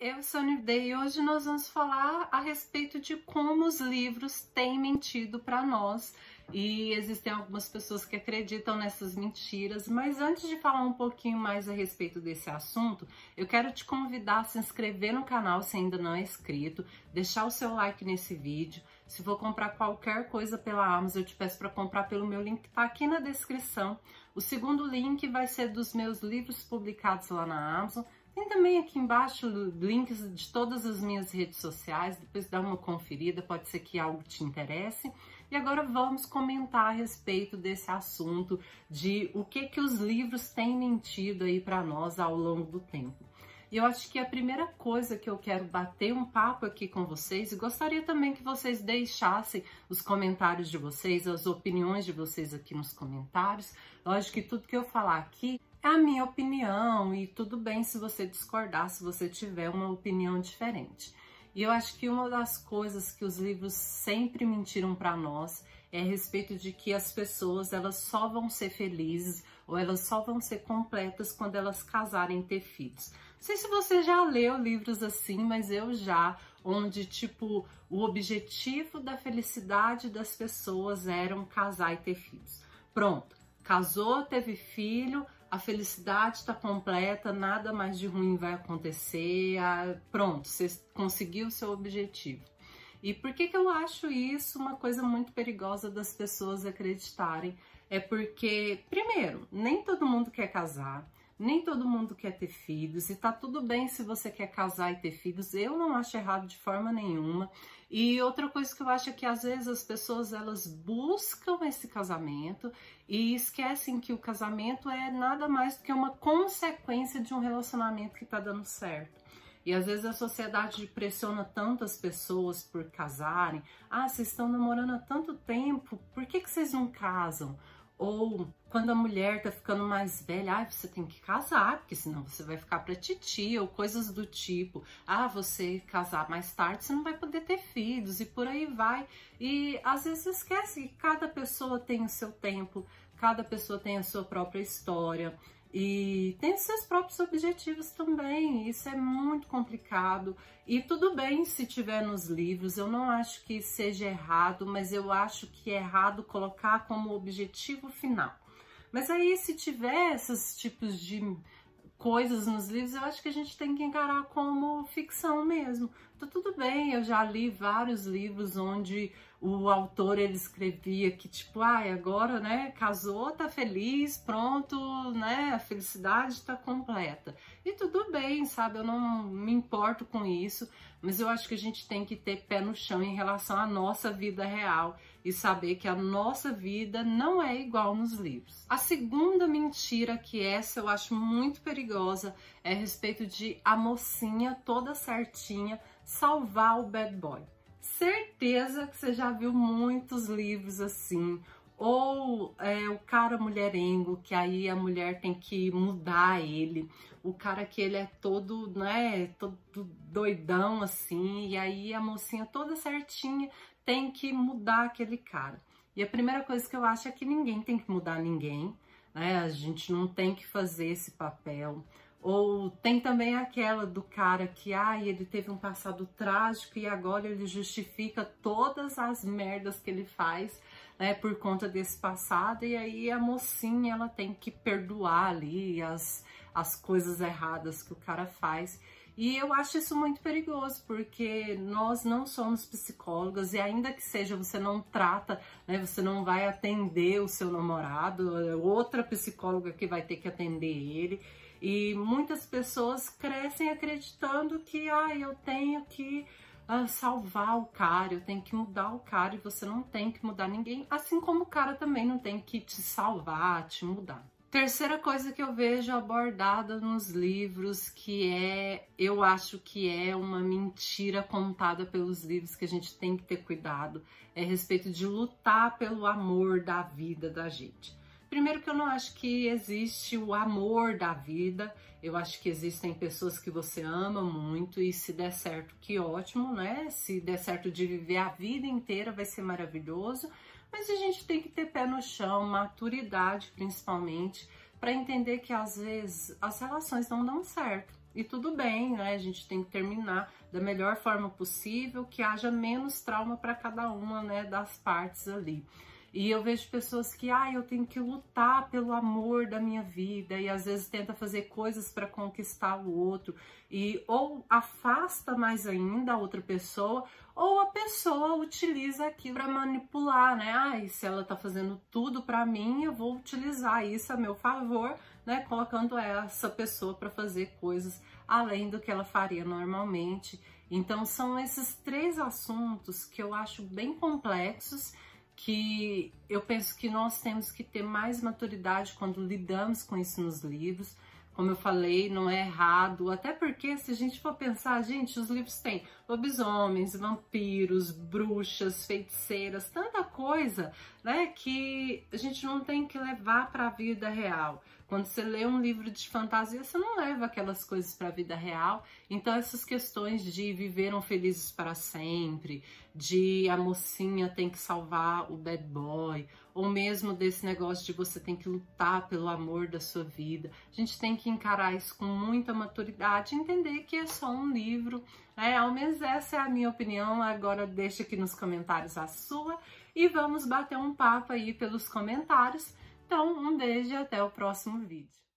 eu sou a Nivdei e hoje nós vamos falar a respeito de como os livros têm mentido para nós. E existem algumas pessoas que acreditam nessas mentiras, mas antes de falar um pouquinho mais a respeito desse assunto, eu quero te convidar a se inscrever no canal se ainda não é inscrito, deixar o seu like nesse vídeo. Se for comprar qualquer coisa pela Amazon, eu te peço para comprar pelo meu link que está aqui na descrição. O segundo link vai ser dos meus livros publicados lá na Amazon. Tem também aqui embaixo links de todas as minhas redes sociais, depois dá uma conferida, pode ser que algo te interesse. E agora vamos comentar a respeito desse assunto de o que os livros têm mentido aí para nós ao longo do tempo. E eu acho que a primeira coisa que eu quero bater um papo aqui com vocês, e gostaria também que vocês deixassem os comentários de vocês, as opiniões de vocês aqui nos comentários. Lógico que tudo que eu falar aqui é a minha opinião e tudo bem se você discordar, se você tiver uma opinião diferente. E eu acho que uma das coisas que os livros sempre mentiram para nós é a respeito de que as pessoas elas só vão ser felizes ou elas só vão ser completas quando elas casarem e ter filhos. Não sei se você já leu livros assim, mas eu já, onde tipo o objetivo da felicidade das pessoas era casar e ter filhos. Pronto, casou, teve filho, a felicidade está completa, nada mais de ruim vai acontecer, pronto, você conseguiu o seu objetivo. E por que eu acho isso uma coisa muito perigosa das pessoas acreditarem? É porque, primeiro, nem todo mundo quer casar, nem todo mundo quer ter filhos, e tá tudo bem se você quer casar e ter filhos, eu não acho errado de forma nenhuma. E outra coisa que eu acho é que às vezes as pessoas elas buscam esse casamento e esquecem que o casamento é nada mais do que uma consequência de um relacionamento que tá dando certo. E às vezes a sociedade pressiona tanto as pessoas por casarem. Ah, vocês estão namorando há tanto tempo, por que vocês não casam? Ou quando a mulher tá ficando mais velha, você tem que casar, porque senão você vai ficar pra titia, ou coisas do tipo. Ah, você casar mais tarde, você não vai poder ter filhos, e por aí vai. E às vezes esquece que cada pessoa tem o seu tempo, cada pessoa tem a sua própria história. E tem seus próprios objetivos também, isso é muito complicado. E tudo bem se tiver nos livros, eu não acho que seja errado, mas eu acho que é errado colocar como objetivo final. Mas aí se tiver esses tipos de coisas nos livros, eu acho que a gente tem que encarar como ficção mesmo. Então tudo bem, eu já li vários livros onde o autor ele escrevia que tipo, agora, né, casou, tá feliz, pronto, né, a felicidade tá completa. E tudo bem, sabe, eu não me importo com isso, mas eu acho que a gente tem que ter pé no chão em relação à nossa vida real e saber que a nossa vida não é igual nos livros. A segunda mentira, que essa eu acho muito perigosa, é a respeito de a mocinha toda certinha salvar o bad boy. Certeza que você já viu muitos livros assim, ou o cara mulherengo, que aí a mulher tem que mudar ele, o cara que ele é todo, né, todo doidão assim, e aí a mocinha toda certinha tem que mudar aquele cara. E a primeira coisa que eu acho é que ninguém tem que mudar ninguém, né, a gente não tem que fazer esse papel. Ou tem também aquela do cara que, ele teve um passado trágico e agora ele justifica todas as merdas que ele faz, né, por conta desse passado, e aí a mocinha, ela tem que perdoar ali as coisas erradas que o cara faz. E eu acho isso muito perigoso, porque nós não somos psicólogas e ainda que seja, você não trata, né, você não vai atender o seu namorado, é outra psicóloga que vai ter que atender ele. E muitas pessoas crescem acreditando que, eu tenho que salvar o cara, eu tenho que mudar o cara, e você não tem que mudar ninguém, assim como o cara também não tem que te salvar, te mudar. Terceira coisa que eu vejo abordada nos livros, que eu acho que é uma mentira contada pelos livros que a gente tem que ter cuidado, é a respeito de lutar pelo amor da vida da gente. Primeiro que eu não acho que existe o amor da vida, eu acho que existem pessoas que você ama muito e se der certo, que ótimo, né? Se der certo de viver a vida inteira vai ser maravilhoso, mas a gente tem que ter pé no chão, maturidade principalmente, para entender que às vezes as relações não dão certo. e tudo bem, né? A gente tem que terminar da melhor forma possível, que haja menos trauma para cada uma, né, das partes ali. E eu vejo pessoas que, eu tenho que lutar pelo amor da minha vida, e às vezes tenta fazer coisas para conquistar o outro, e ou afasta mais ainda a outra pessoa, ou a pessoa utiliza aquilo para manipular, né? Se ela tá fazendo tudo para mim, eu vou utilizar isso a meu favor, né? Colocando essa pessoa para fazer coisas além do que ela faria normalmente. Então são esses 3 assuntos que eu acho bem complexos, que eu penso que nós temos que ter mais maturidade quando lidamos com isso nos livros. Como eu falei, não é errado, até porque se a gente for pensar, gente, os livros têm lobisomens, vampiros, bruxas, feiticeiras, tanta coisa, né, que a gente não tem que levar para a vida real. Quando você lê um livro de fantasia, você não leva aquelas coisas para a vida real. Então essas questões de viveram felizes para sempre, de a mocinha tem que salvar o bad boy, ou mesmo desse negócio de você tem que lutar pelo amor da sua vida, a gente tem que encarar isso com muita maturidade, entender que é só um livro, né? Ao menos essa é a minha opinião. Agora deixa aqui nos comentários a sua e vamos bater um papo aí pelos comentários. Então, um beijo e até o próximo vídeo.